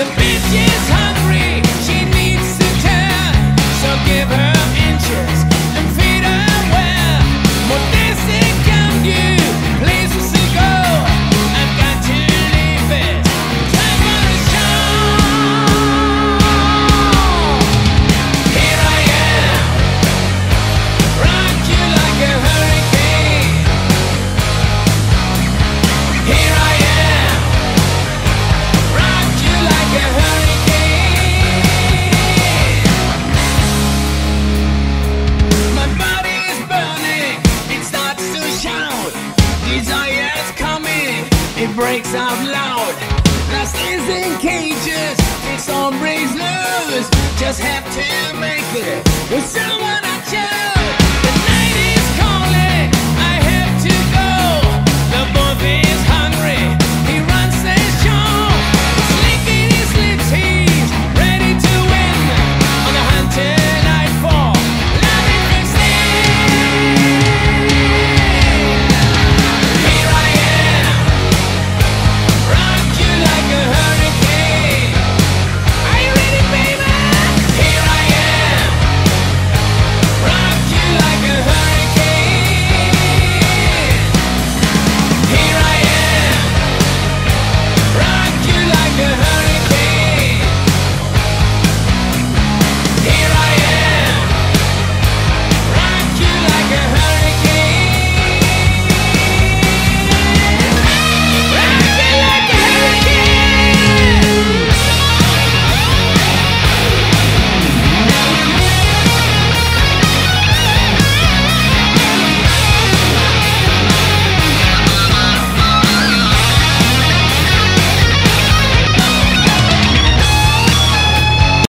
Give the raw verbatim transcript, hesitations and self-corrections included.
bitch is hungry, she needs to turn. So give her inches and feed her well. More this it can do, places to go. I've got to leave it, time for a show. Here I am, rock you like a hurricane. Here I am, rock you like a hurricane. My body is burning, it starts to shout. Desire's coming, it breaks out loud. Lust is in cages, it's all breaks loose. Just have to make it with someone I choose.